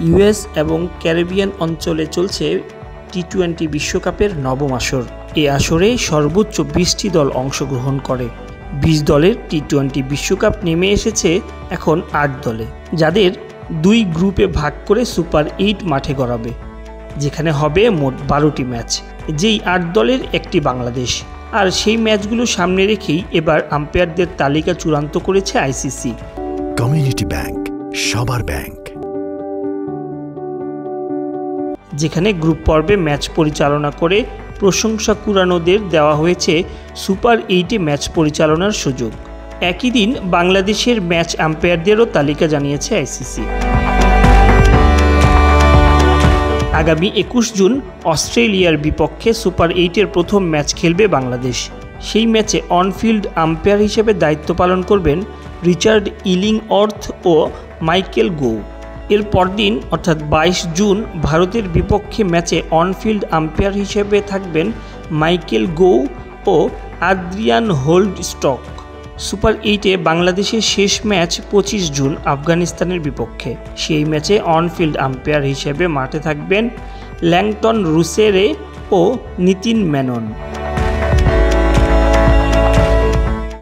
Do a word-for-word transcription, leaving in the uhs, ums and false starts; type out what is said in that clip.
US এবং Caribbean অঞ্চলে চলছে টি টোয়েন্টি বিশ্বকাপের নবম আসর। এ আসরে সর্বোচ্চ বিশটি দল অংশগ্রহণ করে। বিশ দলের টি টোয়েন্টি বিশ্বকাপ নেমে এসেছে এখন আট দলে, যাদের দুই গ্রুপে ভাগ করে সুপার এইট মাঠে গড়াবে, যেখানে হবে মোট বারোটি ম্যাচ, যেই আট দলের একটি বাংলাদেশ। আর সেই ম্যাচগুলো সামনে রেখেই এবার আম্পায়ারদের তালিকা চূড়ান্ত করেছে আইসিসি। কমিউনিটি ব্যাংক, সবার ব্যাংক। যেখানে গ্রুপ পর্বে ম্যাচ পরিচালনা করে প্রশংসা কুড়ানোদের দেওয়া হয়েছে সুপার এইটে ম্যাচ পরিচালনার সুযোগ। একই দিন বাংলাদেশের ম্যাচ আম্পায়ারদেরও তালিকা জানিয়েছে আইসিসি। আগামী একুশ জুন অস্ট্রেলিয়ার বিপক্ষে সুপার এইটের প্রথম ম্যাচ খেলবে বাংলাদেশ। সেই ম্যাচে অনফিল্ড আম্পায়ার হিসেবে দায়িত্ব পালন করবেন রিচার্ড ইলিংওর্থ ও মাইকেল গো। এর পরদিন অর্থাৎ বাইশ জুন ভারতের বিপক্ষে ম্যাচে অনফিল্ড আম্পায়ার হিসেবে থাকবেন মাইকেল গো ও আদ্রিয়ান হোল্ডস্টক। সুপার এইটে বাংলাদেশের শেষ ম্যাচ পঁচিশ জুন আফগানিস্তানের বিপক্ষে। সেই ম্যাচে অনফিল্ড আম্পায়ার হিসেবে মাঠে থাকবেন ল্যাংটন রুসেরে ও নিতিন মেনন।